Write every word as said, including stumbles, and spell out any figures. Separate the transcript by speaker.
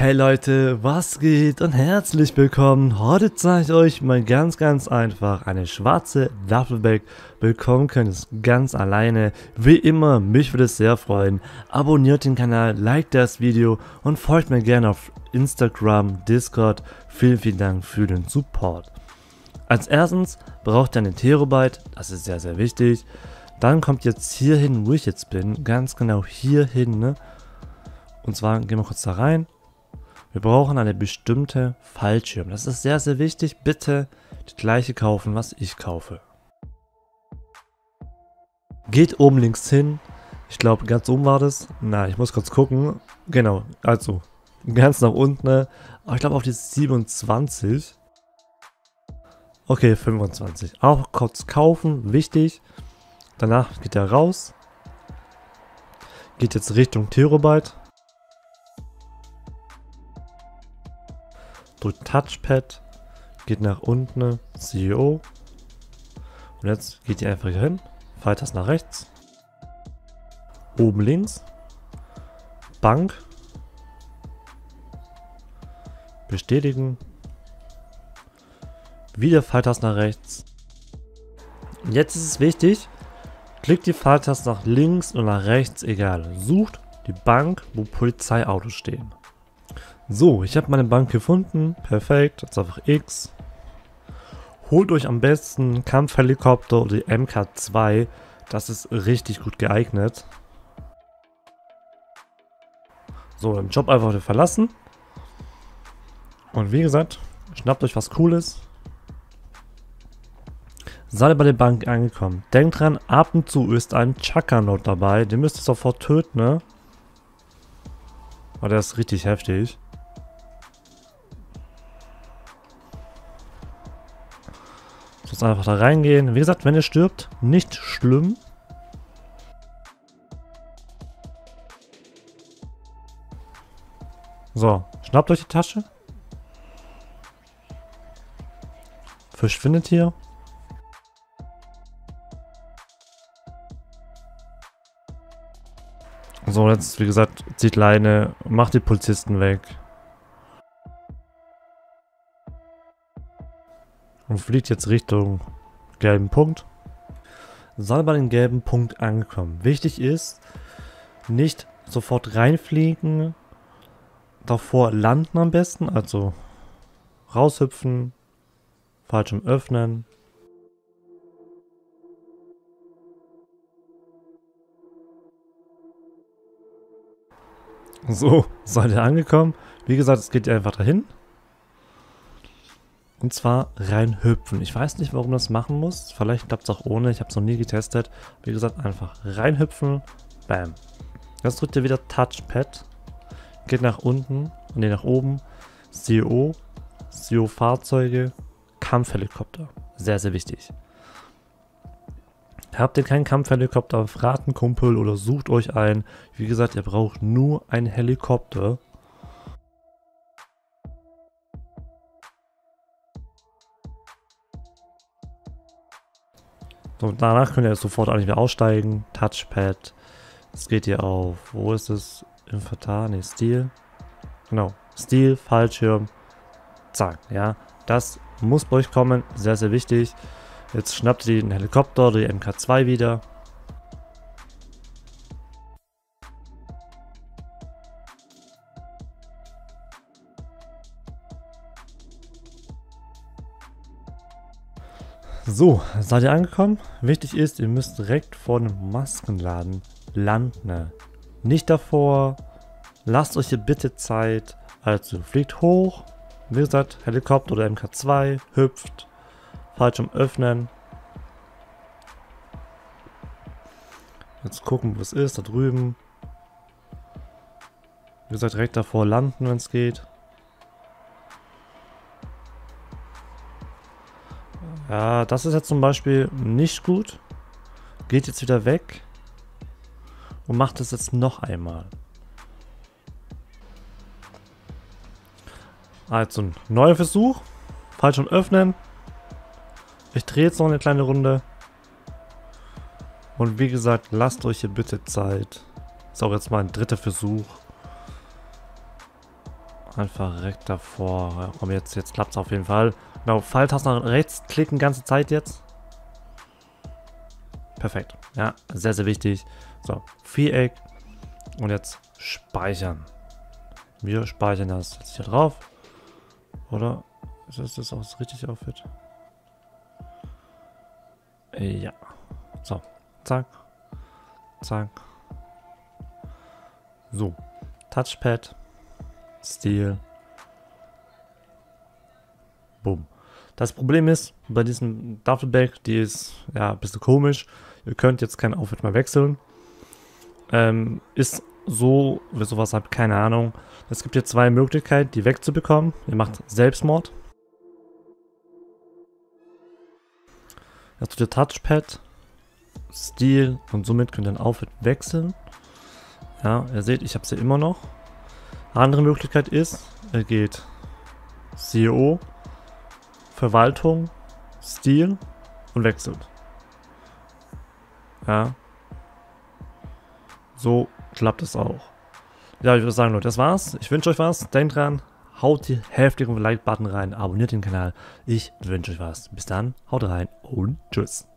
Speaker 1: Hey Leute, was geht und herzlich willkommen. Heute zeige ich euch mal ganz ganz einfach eine schwarze Duffelbag bekommen könnt es ganz alleine. Wie immer, mich würde es sehr freuen. Abonniert den Kanal, liked das Video und folgt mir gerne auf Instagram, Discord. Vielen vielen Dank für den Support. Als erstens braucht ihr eine Terabyte, das ist sehr sehr wichtig. Dann kommt jetzt hier hin, wo ich jetzt bin, ganz genau hier hin, ne? Und zwar gehen wir kurz da rein. Wir brauchen eine bestimmte Fallschirm. Das ist sehr, sehr wichtig. Bitte die gleiche kaufen, was ich kaufe. Geht oben links hin. Ich glaube, ganz oben war das. Na, ich muss kurz gucken. Genau, also ganz nach unten. Aber ich glaube auf die siebenundzwanzig. Okay, fünfundzwanzig. Auch kurz kaufen, wichtig. Danach geht er raus. Geht jetzt Richtung Terabyte. Drückt Touchpad, geht nach unten, C E O. Und jetzt geht ihr einfach hier hin, weiter nach rechts. Oben links. Bank. Bestätigen. Wieder Pfeiltaste nach rechts. Jetzt ist es wichtig, klickt die Pfeiltaste nach links und nach rechts, egal. Sucht die Bank, wo Polizeiautos stehen. So, ich habe meine Bank gefunden. Perfekt. Jetzt einfach X. Holt euch am besten Kampfhelikopter oder die M K zwei. Das ist richtig gut geeignet. So, den Job einfach wieder verlassen. Und wie gesagt, schnappt euch was Cooles. Seid ihr bei der Bank angekommen. Denkt dran, ab und zu ist ein Chaka-Not dabei. Den müsst ihr sofort töten, ne? Weil der ist richtig heftig. Muss einfach da reingehen. Wie gesagt, wenn ihr stirbt, nicht schlimm. So, schnappt euch die Tasche. Verschwindet hier. So, jetzt wie gesagt, zieht Leine, macht die Polizisten weg. Und fliegt jetzt Richtung gelben Punkt. Seid bei den gelben Punkt angekommen. Wichtig ist, nicht sofort reinfliegen, davor landen am besten, also raushüpfen, Fallschirm öffnen. So, seid ihr angekommen. Wie gesagt, es geht einfach dahin. Und zwar reinhüpfen. Ich weiß nicht, warum das machen muss. Vielleicht klappt es auch ohne. Ich habe es noch nie getestet. Wie gesagt, einfach reinhüpfen. Bam. Jetzt drückt ihr wieder Touchpad. Geht nach unten und nee, nach oben. C E O. C E O Fahrzeuge. Kampfhelikopter. Sehr, sehr wichtig. Habt ihr keinen Kampfhelikopter, fragt einen Kumpel oder sucht euch einen. Wie gesagt, ihr braucht nur einen Helikopter. So, danach könnt ihr sofort eigentlich wieder aussteigen. Touchpad. Es geht hier auf, wo ist es? Inventar, ne, Stil. Genau, Stil, Fallschirm. Zack, ja. Das muss bei euch kommen, sehr, sehr wichtig. Jetzt schnappt ihr den Helikopter oder die M K zwei wieder. So, seid ihr angekommen? Wichtig ist, ihr müsst direkt vor dem Maskenladen landen. Nicht davor. Lasst euch hier bitte Zeit. Also fliegt hoch. Wie gesagt, Helikopter oder M K zwei. Hüpft. Fallschirm öffnen. Jetzt gucken, wo es ist. Da drüben. Wie gesagt, direkt davor landen, wenn es geht. Ja, das ist jetzt zum Beispiel nicht gut. Geht jetzt wieder weg. Und macht es jetzt noch einmal. Also ein neuer Versuch. Fallschirm öffnen. Ich drehe jetzt noch eine kleine Runde. Und wie gesagt, lasst euch hier bitte Zeit. Ist auch jetzt mal ein dritter Versuch. einfach direkt davor. Ja, komm, jetzt, jetzt klappt es auf jeden Fall. Genau, Pfeiltaste nach rechts klicken, ganze Zeit jetzt. Perfekt. Ja, sehr, sehr wichtig. So, Viereck. Und jetzt speichern. Wir speichern das jetzt hier drauf. Oder? Ist das auch richtig aufhört? Ja. So. Zack. Zack. So. Touchpad. Stil. Boom. Das Problem ist, bei diesem Duffelbag, die ist ja ein bisschen komisch. Ihr könnt jetzt kein Outfit mehr wechseln. Ähm, ist so, wie sowas habt, keine Ahnung. Es gibt hier zwei Möglichkeiten, die wegzubekommen. Ihr macht Selbstmord. Jetzt tut ihr Touchpad, Stil und somit könnt ihr ein Outfit wechseln. Ja, ihr seht, ich habe sie immer noch. Eine andere Möglichkeit ist, er geht C E O, Verwaltung, Stil und wechselt. Ja. So klappt es auch. Ja, ich würde sagen, Leute, das war's. Ich wünsche euch was. Denkt dran, haut die heftigen Like-Button rein, abonniert den Kanal. Ich wünsche euch was. Bis dann, haut rein und tschüss.